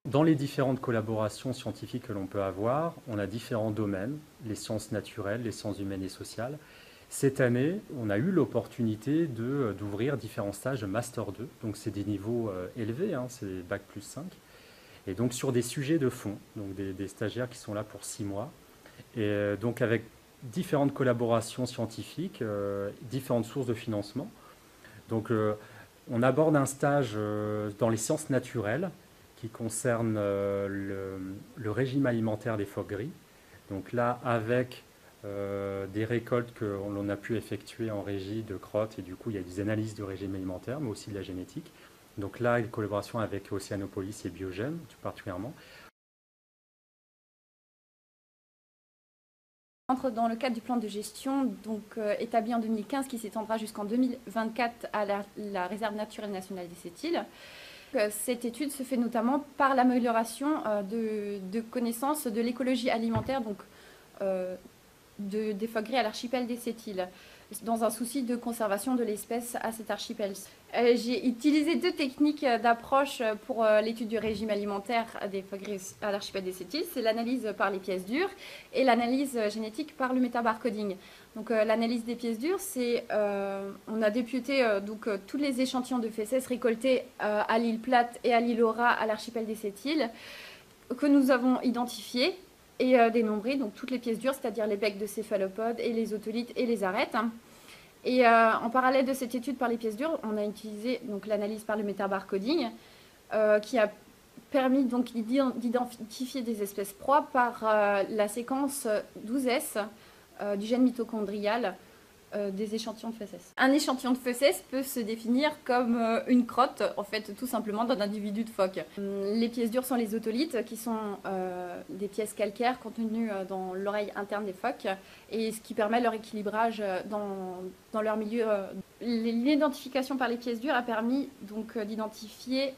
Dans les différentes collaborations scientifiques que l'on peut avoir, on a différents domaines, les sciences naturelles, les sciences humaines et sociales. Cette année, on a eu l'opportunité d'ouvrir différents stages de Master 2, donc c'est des niveaux élevés, hein, c'est Bac plus 5, et donc sur des sujets de fond, donc des stagiaires qui sont là pour 6 mois, et donc avec différentes collaborations scientifiques, différentes sources de financement. Donc on aborde un stage dans les sciences naturelles qui concerne le régime alimentaire des phoques gris. Donc là, avec des récoltes que l'on a pu effectuer en régie de crottes, et du coup, il y a des analyses du régime alimentaire, mais aussi de la génétique. Donc là, une collaboration avec Oceanopolis et Biogène, tout particulièrement. Entre dans le cadre du plan de gestion établi en 2015 qui s'étendra jusqu'en 2024 à la réserve naturelle nationale des Sept-Îles. Cette étude se fait notamment par l'amélioration de connaissances de l'écologie alimentaire des phoques gris à l'archipel des Sept-Îles, dans un souci de conservation de l'espèce à cet archipel. J'ai utilisé deux techniques d'approche pour l'étude du régime alimentaire des phoques gris à l'archipel des Sept-Îles. C'est l'analyse par les pièces dures et l'analyse génétique par le métabarcoding. Donc l'analyse des pièces dures, on a député tous les échantillons de fesses récoltés à l'île Plate et à l'île Aura à l'archipel des Sept-Îles que nous avons identifiés et dénombrés, donc toutes les pièces dures, c'est-à-dire les becs de céphalopodes et les otolithes et les arêtes. Et en parallèle de cette étude par les pièces dures, on a utilisé l'analyse par le métabarcoding qui a permis d'identifier des espèces proies par la séquence 12S du gène mitochondrial des échantillons de fesses. Un échantillon de fesses peut se définir comme une crotte, en fait, tout simplement d'un individu de phoque. Les pièces dures sont les otolithes, qui sont des pièces calcaires contenues dans l'oreille interne des phoques, et ce qui permet leur équilibrage dans leur milieu. L'identification par les pièces dures a permis donc d'identifier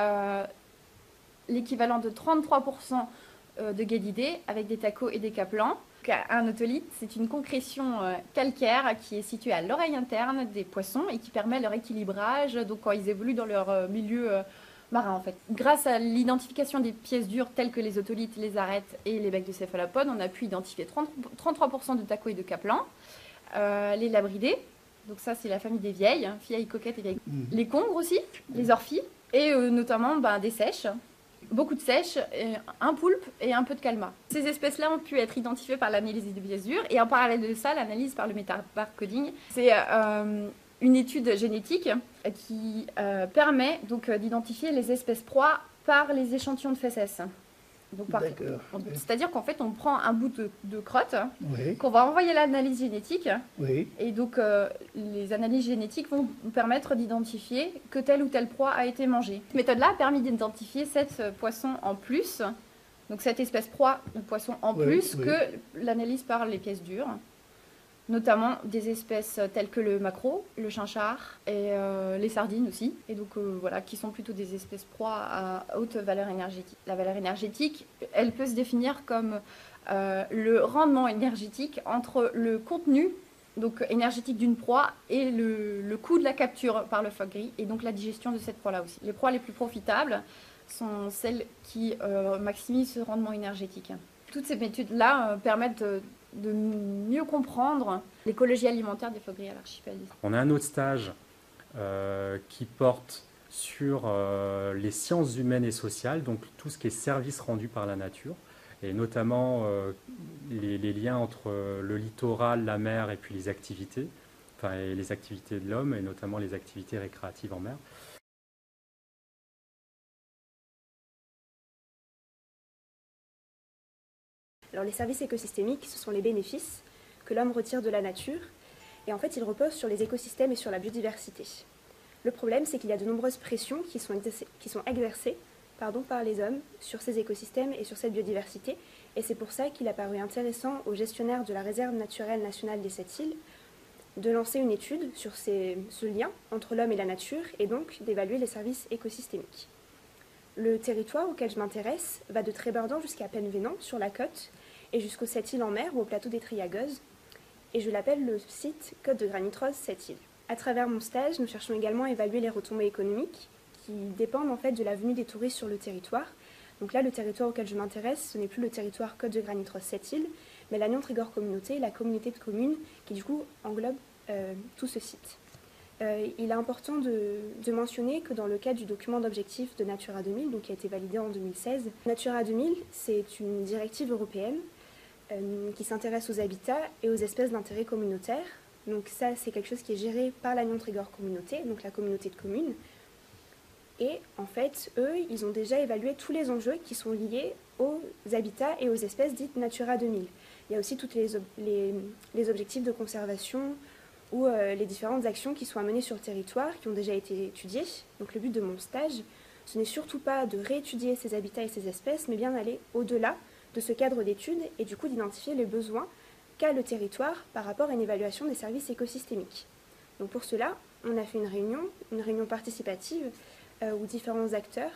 l'équivalent de 33% de guédidés avec des tacos et des caplans. Un otolithe, c'est une concrétion calcaire qui est située à l'oreille interne des poissons et qui permet leur équilibrage donc quand ils évoluent dans leur milieu marin en fait. Grâce à l'identification des pièces dures telles que les otolithes, les arêtes et les becs de céphalopodes, on a pu identifier 33% de tacos et de caplans, les labridés, donc ça c'est la famille des vieilles, vieilles coquettes et vieilles. Les congres aussi, les orphies et notamment des seiches. Beaucoup de seiches, un poulpe et un peu de calma. Ces espèces-là ont pu être identifiées par l'analyse des pièces dures et en parallèle de ça, l'analyse par le métabarcoding. C'est une étude génétique qui permet donc d'identifier les espèces proies par les échantillons de fesses. C'est-à-dire qu'en fait, on prend un bout de crotte qu'on va envoyer à l'analyse génétique. Et donc, les analyses génétiques vont nous permettre d'identifier que telle ou telle proie a été mangée. Cette méthode-là a permis d'identifier 7 poissons en plus, donc cette espèce proie de poisson en plus que l'analyse par les pièces dures, notamment des espèces telles que le maquereau, le chinchard et les sardines aussi. Et donc voilà, qui sont plutôt des espèces proies à haute valeur énergétique. La valeur énergétique, elle peut se définir comme le rendement énergétique entre le contenu donc énergétique d'une proie et le coût de la capture par le phoque gris et donc la digestion de cette proie-là aussi. Les proies les plus profitables sont celles qui maximisent ce rendement énergétique. Toutes ces études-là permettent de mieux comprendre l'écologie alimentaire des phoques gris à l'archipel. On a un autre stage qui porte sur les sciences humaines et sociales, donc tout ce qui est services rendus par la nature, et notamment les liens entre le littoral, la mer et puis les activités, et les activités de l'homme, et notamment les activités récréatives en mer. Alors les services écosystémiques, ce sont les bénéfices que l'homme retire de la nature, et en fait ils reposent sur les écosystèmes et sur la biodiversité. Le problème, c'est qu'il y a de nombreuses pressions qui sont exercées par les hommes sur ces écosystèmes et sur cette biodiversité, et c'est pour ça qu'il a paru intéressant aux gestionnaires de la réserve naturelle nationale des Sept-Îles de lancer une étude sur ce lien entre l'homme et la nature, et donc d'évaluer les services écosystémiques. Le territoire auquel je m'intéresse va de Trébordant jusqu'à Penvénan, sur la côte, et jusqu'aux Sept-Îles en mer ou au plateau des Triagoses, et je l'appelle le site Côte de Granit Rose Sept-Îles. À travers mon stage, nous cherchons également à évaluer les retombées économiques qui dépendent en fait de la venue des touristes sur le territoire, Donc là, le territoire auquel je m'intéresse, ce n'est plus le territoire Côte de Granit-Ross 7 îles, mais l'Agnon Trégor Communauté, la communauté de communes qui du coup englobe tout ce site. Il est important de mentionner que dans le cadre du document d'objectifs de Natura 2000, donc qui a été validé en 2016, Natura 2000, c'est une directive européenne qui s'intéresse aux habitats et aux espèces d'intérêt communautaire. Donc ça, c'est quelque chose qui est géré par l'Agnon Trégor Communauté, donc la communauté de communes. Et en fait, eux, ils ont déjà évalué tous les enjeux qui sont liés aux habitats et aux espèces dites Natura 2000. Il y a aussi tous les objectifs de conservation ou les différentes actions qui sont à mener sur le territoire, qui ont déjà été étudiées. Donc le but de mon stage, ce n'est surtout pas de réétudier ces habitats et ces espèces, mais bien d'aller au-delà de ce cadre d'études et du coup d'identifier les besoins qu'a le territoire par rapport à une évaluation des services écosystémiques. Donc pour cela, on a fait une réunion participative où différents acteurs,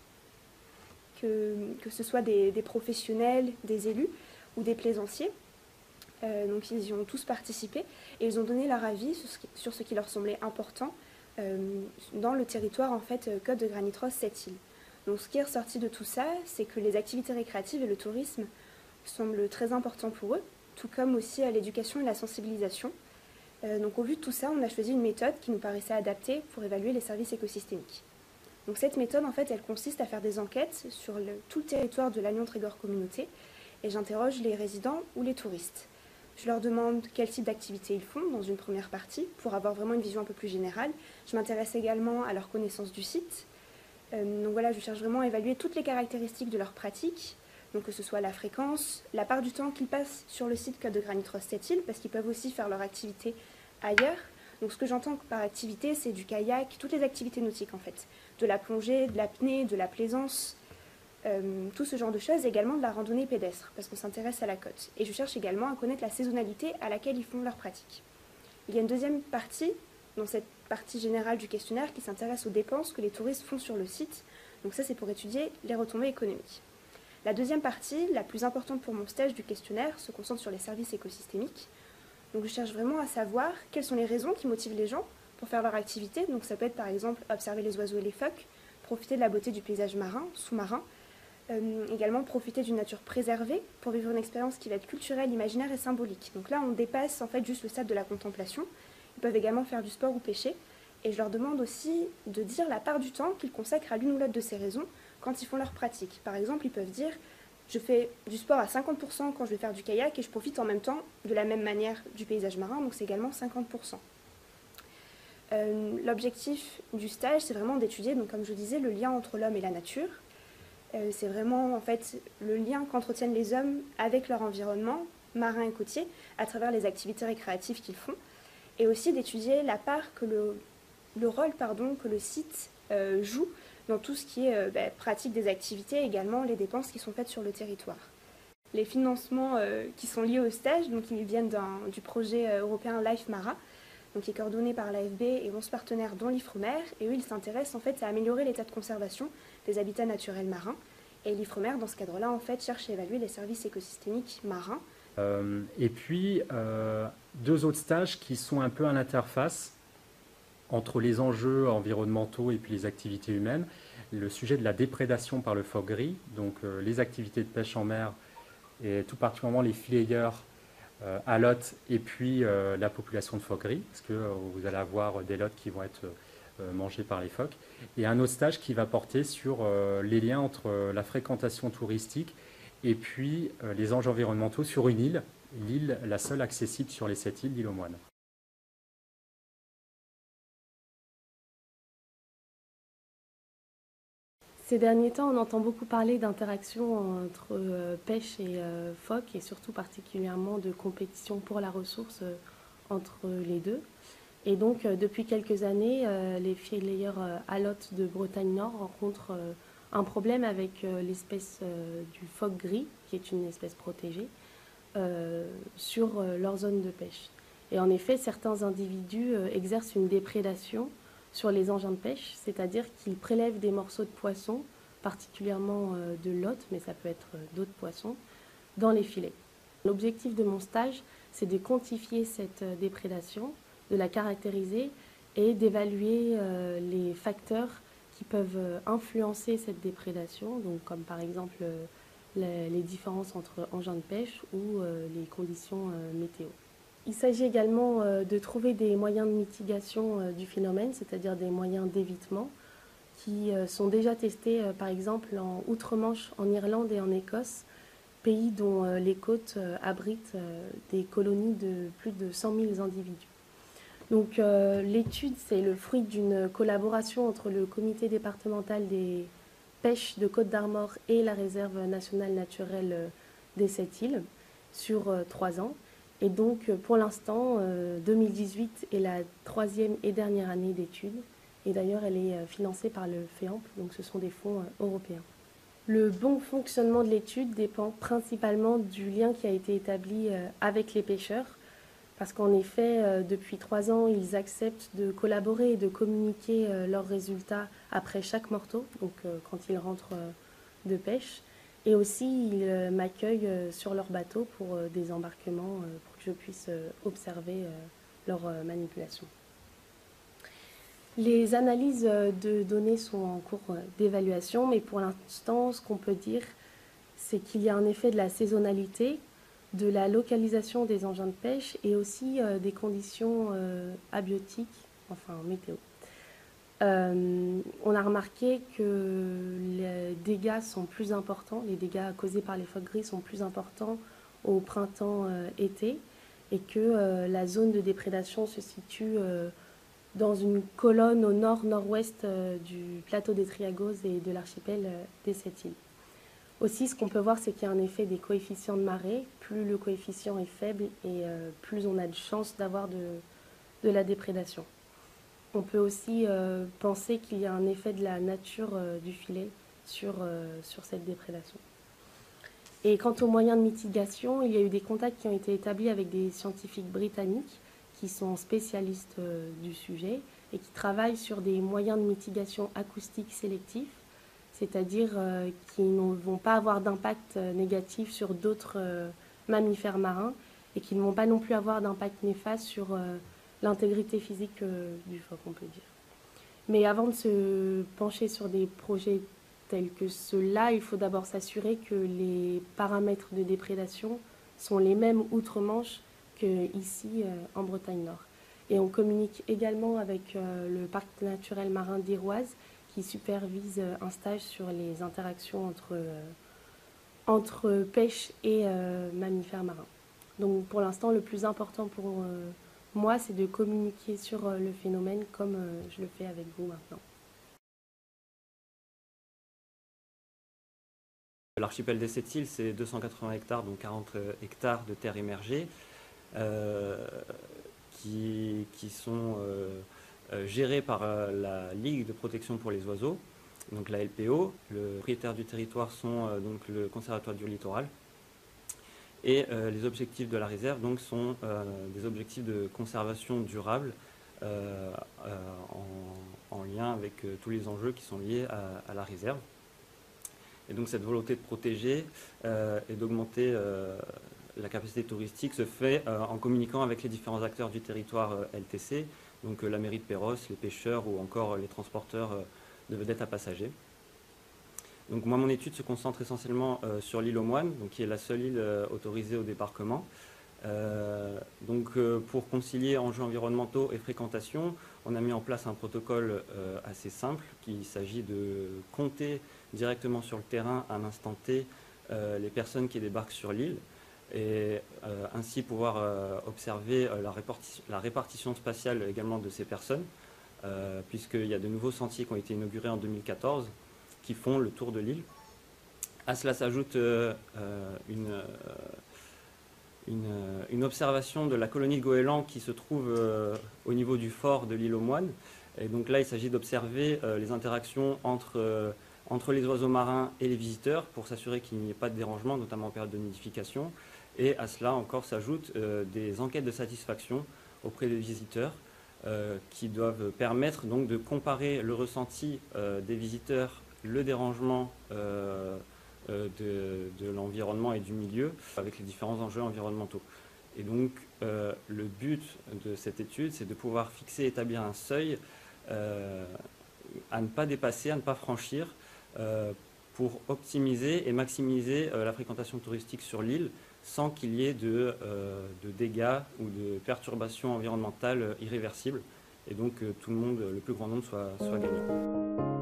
que ce soit des professionnels, des élus ou des plaisanciers, donc ils y ont tous participé et ils ont donné leur avis sur ce qui leur semblait important dans le territoire en fait Côte de Granit-Ross 7 îles. Donc ce qui est ressorti de tout ça, c'est que les activités récréatives et le tourisme semblent très importants pour eux, tout comme aussi l'éducation et la sensibilisation. Donc au vu de tout ça, on a choisi une méthode qui nous paraissait adaptée pour évaluer les services écosystémiques. Donc cette méthode, en fait, elle consiste à faire des enquêtes sur tout le territoire de l'Agnon Trégor Communauté et j'interroge les résidents ou les touristes. Je leur demande quel type d'activité ils font dans une première partie pour avoir vraiment une vision un peu plus générale. Je m'intéresse également à leur connaissance du site. Donc voilà, je cherche vraiment à évaluer toutes les caractéristiques de leur pratique, donc que ce soit la fréquence, la part du temps qu'ils passent sur le site Côte de Granit-Ross 7 îles, parce qu'ils peuvent aussi faire leur activité ailleurs. Donc ce que j'entends par activité, c'est du kayak, toutes les activités nautiques en fait, de la plongée, de l'apnée, de la plaisance, tout ce genre de choses, et également de la randonnée pédestre, parce qu'on s'intéresse à la côte. Et je cherche également à connaître la saisonnalité à laquelle ils font leur pratique. Il y a une deuxième partie, dans cette partie générale du questionnaire, qui s'intéresse aux dépenses que les touristes font sur le site. Donc ça, c'est pour étudier les retombées économiques. La deuxième partie, la plus importante pour mon stage du questionnaire, se concentre sur les services écosystémiques. Donc je cherche vraiment à savoir quelles sont les raisons qui motivent les gens pour faire leur activité. Donc ça peut être par exemple observer les oiseaux et les phoques, profiter de la beauté du paysage marin, sous-marin, également profiter d'une nature préservée pour vivre une expérience qui va être culturelle, imaginaire et symbolique. Donc là on dépasse en fait juste le stade de la contemplation. Ils peuvent également faire du sport ou pêcher. Et je leur demande aussi de dire la part du temps qu'ils consacrent à l'une ou l'autre de ces raisons quand ils font leur pratique. Par exemple, ils peuvent dire je fais du sport à 50% quand je vais faire du kayak et je profite en même temps de la même manière du paysage marin, donc c'est également 50%. L'objectif du stage, c'est vraiment d'étudier, donc comme je disais, le lien entre l'homme et la nature. C'est vraiment en fait le lien qu'entretiennent les hommes avec leur environnement marin et côtier à travers les activités récréatives qu'ils font, et aussi d'étudier la part que le rôle que le site joue dans tout ce qui est pratique des activités et également les dépenses qui sont faites sur le territoire. Les financements qui sont liés au stage, donc ils viennent du projet européen Life Mara, donc qui est coordonné par l'AFB et 11 partenaires dont l'Ifremer, et eux ils s'intéressent en fait à améliorer l'état de conservation des habitats naturels marins. Et l'Ifremer, dans ce cadre-là, en fait, cherche à évaluer les services écosystémiques marins. Et puis, deux autres stages qui sont un peu à l'interface entre les enjeux environnementaux et puis les activités humaines. Le sujet de la déprédation par le phoque gris, donc les activités de pêche en mer, et tout particulièrement les fileyeurs à lottes, et puis la population de phoques gris, parce que vous allez avoir des lottes qui vont être mangées par les phoques. Et un autre stage qui va porter sur les liens entre la fréquentation touristique et puis les enjeux environnementaux sur une île, l'île la seule accessible sur les 7 îles, l'île aux Moines. Ces derniers temps, on entend beaucoup parler d'interaction entre pêche et phoque, et surtout particulièrement de compétition pour la ressource entre les deux. Et donc, depuis quelques années, les fileyeurs halotes de Bretagne Nord rencontrent un problème avec l'espèce du phoque gris, qui est une espèce protégée, sur leur zone de pêche. Et en effet, certains individus exercent une déprédation sur les engins de pêche, c'est-à-dire qu'ils prélèvent des morceaux de poissons, particulièrement de lottes, mais ça peut être d'autres poissons, dans les filets. L'objectif de mon stage, c'est de quantifier cette déprédation, de la caractériser et d'évaluer les facteurs qui peuvent influencer cette déprédation, donc comme par exemple les différences entre engins de pêche ou les conditions météo. Il s'agit également de trouver des moyens de mitigation du phénomène, c'est-à-dire des moyens d'évitement, qui sont déjà testés par exemple en Outre-Manche, en Irlande et en Écosse, pays dont les côtes abritent des colonies de plus de 100 000 individus. Donc l'étude, c'est le fruit d'une collaboration entre le comité départemental des pêches de Côte-d'Armor et la réserve nationale naturelle des 7 îles sur 3 ans. Et donc pour l'instant, 2018 est la 3e et dernière année d'étude. Et d'ailleurs, elle est financée par le FEAMP, donc ce sont des fonds européens. Le bon fonctionnement de l'étude dépend principalement du lien qui a été établi avec les pêcheurs, parce qu'en effet, depuis 3 ans, ils acceptent de collaborer et de communiquer leurs résultats après chaque morteau, donc quand ils rentrent de pêche. Et aussi, ils m'accueillent sur leur bateau pour des embarquements, pour que je puisse observer leur manipulation. Les analyses de données sont en cours d'évaluation, mais pour l'instant, ce qu'on peut dire, c'est qu'il y a un effet de la saisonnalité, de la localisation des engins de pêche et aussi des conditions abiotiques, enfin météo. On a remarqué que les dégâts sont plus importants, les dégâts causés par les phoques gris sont plus importants au printemps-été et que la zone de déprédation se situe dans une colonne au nord-nord-ouest du plateau des Triagos et de l'archipel des 7 îles. Aussi, ce qu'on peut voir, c'est qu'il y a un effet des coefficients de marée. Plus le coefficient est faible et plus on a de chances d'avoir de la déprédation. On peut aussi penser qu'il y a un effet de la nature du filet sur cette déprédation. Et quant aux moyens de mitigation, il y a eu des contacts qui ont été établis avec des scientifiques britanniques qui sont spécialistes du sujet et qui travaillent sur des moyens de mitigation acoustique sélectifs, c'est-à-dire qui ne vont pas avoir d'impact négatif sur d'autres mammifères marins et qui ne vont pas non plus avoir d'impact néfaste sur l'intégrité physique du phoque, on peut dire. Mais avant de se pencher sur des projets tels que ceux-là, il faut d'abord s'assurer que les paramètres de déprédation sont les mêmes outre-Manche qu'ici en Bretagne Nord. Et on communique également avec le parc naturel marin d'Iroise qui supervise un stage sur les interactions entre pêche et mammifères marins. Donc pour l'instant, le plus important pour moi, c'est de communiquer sur le phénomène comme je le fais avec vous maintenant. L'archipel des 7 îles, c'est 280 hectares, donc 40 hectares de terres immergées qui sont gérés par la Ligue de protection pour les oiseaux, donc la LPO. Le propriétaire du territoire sont donc le Conservatoire du littoral. Et les objectifs de la réserve donc, sont des objectifs de conservation durable en lien avec tous les enjeux qui sont liés à la réserve. Et donc cette volonté de protéger et d'augmenter la capacité touristique se fait en communiquant avec les différents acteurs du territoire LTC, donc la mairie de Perros, les pêcheurs ou encore les transporteurs de vedettes à passagers. Donc moi, mon étude se concentre essentiellement sur l'île aux Moines, donc, qui est la seule île autorisée au débarquement. Pour concilier enjeux environnementaux et fréquentation, on a mis en place un protocole assez simple, qu'il s'agit de compter directement sur le terrain à un instant T les personnes qui débarquent sur l'île et ainsi pouvoir observer la répartition spatiale également de ces personnes, puisqu'il y a de nouveaux sentiers qui ont été inaugurés en 2014 qui font le tour de l'île. À cela s'ajoute une observation de la colonie de goélands qui se trouve au niveau du fort de l'île aux Moines. Et donc là, il s'agit d'observer les interactions entre les oiseaux marins et les visiteurs pour s'assurer qu'il n'y ait pas de dérangement, notamment en période de nidification. Et à cela encore s'ajoutent des enquêtes de satisfaction auprès des visiteurs qui doivent permettre donc de comparer le ressenti des visiteurs, le dérangement de l'environnement et du milieu avec les différents enjeux environnementaux. Et donc le but de cette étude, c'est de pouvoir fixer, établir un seuil à ne pas dépasser, à ne pas franchir pour optimiser et maximiser la fréquentation touristique sur l'île sans qu'il y ait de dégâts ou de perturbations environnementales irréversibles et donc que tout le monde, le plus grand nombre soit gagnant.